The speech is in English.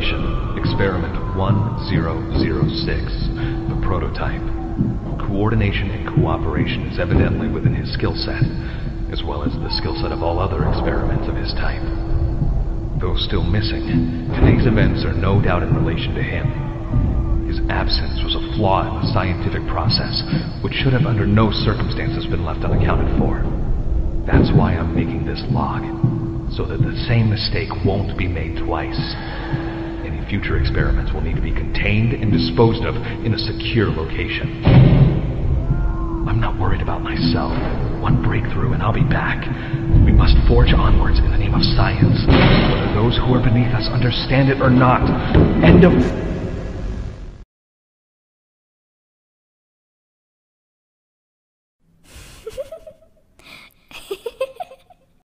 Revelation, Experiment 1006, the prototype. Coordination and cooperation is evidently within his skill set, as well as the skill set of all other experiments of his type. Though still missing, today's events are no doubt in relation to him. His absence was a flaw in the scientific process, which should have under no circumstances been left unaccounted for. That's why I'm making this log, so that the same mistake won't be made twice. Any future experiments will need to be contained and disposed of in a secure location. I'm not worried about myself. One breakthrough and I'll be back. We must forge onwards in the name of science, whether those who are beneath us understand it or not. End of...